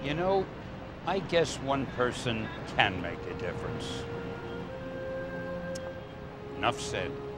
You know, I guess one person can make a difference. Enough said.